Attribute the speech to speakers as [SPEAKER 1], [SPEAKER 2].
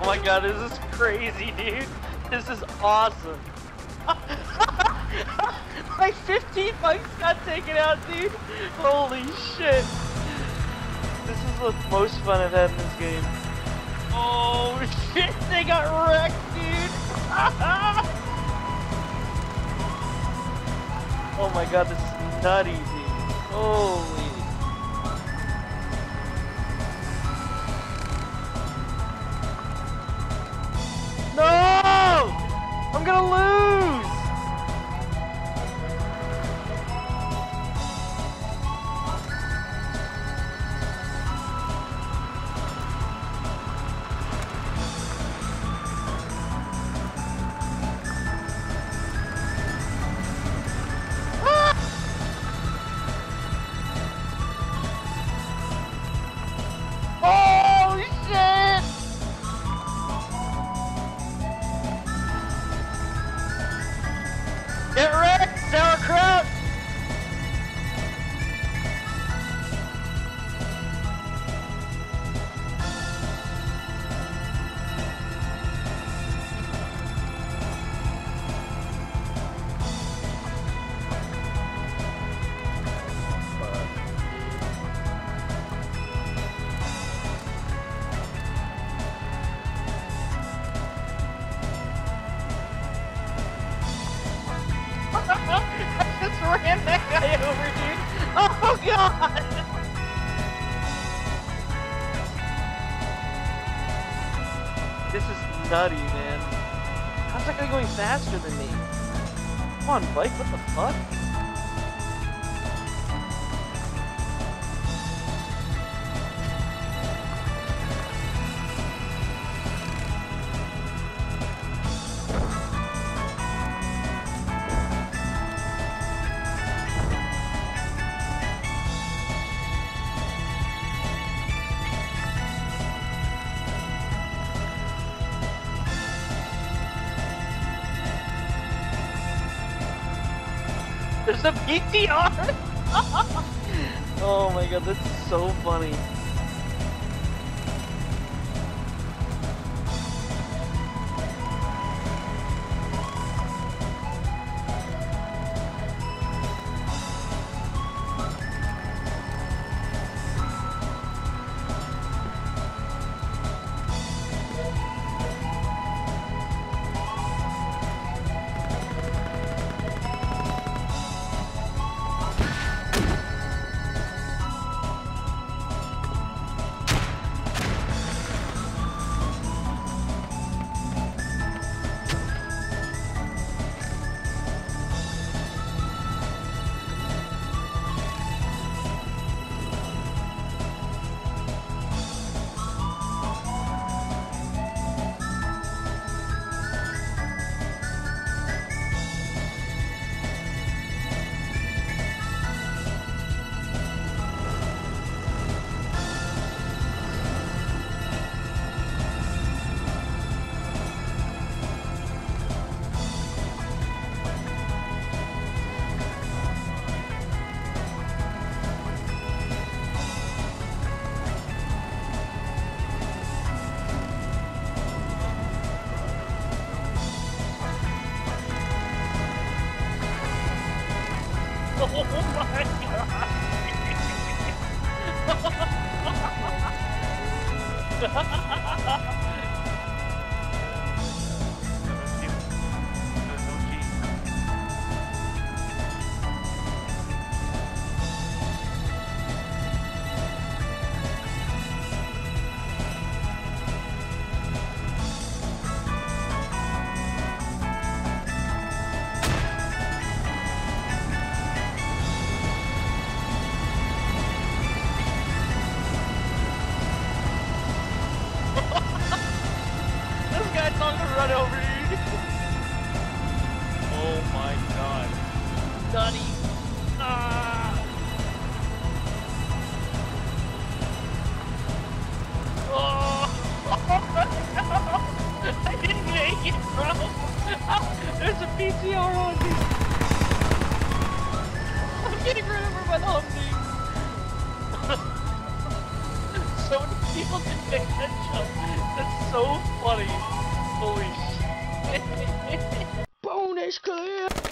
[SPEAKER 1] my god, this is crazy, dude. This is awesome. My 15 bikes got taken out, dude. Holy shit. This is the most fun I've had in this game. Oh shit, they got wrecked, dude. Oh my god, this is nutty, dude. Holy. No! I'm gonna lose! Oh shit! Get wrecked, sauerkraut! I just ran that guy over, dude. Oh god! This is nutty, man. How's that guy going faster than me? Come on, bike, what the fuck? There's a PTR! Oh my god, that's so funny. Oh my god! Run over, dude. Oh my god. Nutty. Ah. Oh. I didn't make it, bro. There's a PTR on me. I'm getting run over by the Humvee. So People didn't make that jump. That's so funny. Holy shit.
[SPEAKER 2] Bonus clip!